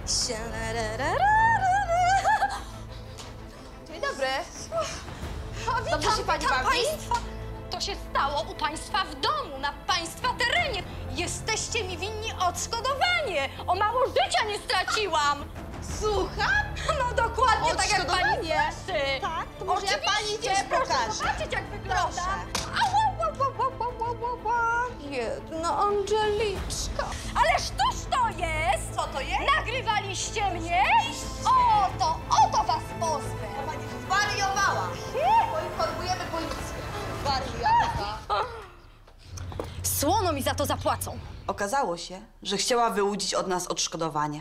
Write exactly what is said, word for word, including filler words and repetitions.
Dzień dobry. O, witam, Dobrze się pani witam bawi? państwa. To się stało u państwa w domu, na państwa terenie. Jesteście mi winni odszkodowanie. O mało życia nie straciłam. Słucham? No dokładnie tak jak pani Odszkodowanie? słyszy. Tak, to może ja pani Oczywiście, coś proszę pokażę. zobaczyć, jak wygląda. Proszę. Ała, ła, ła, ła, ła, ła, ła. Jedna Angeliczka. Ależ cóż to jest? Co to jest? Nagrywaliście mnie? Oto, oto was pozwę. Pani zwariowała. Poinformujemy policję. Wariata. Słono mi za to zapłacą. Okazało się, że chciała wyłudzić od nas odszkodowanie.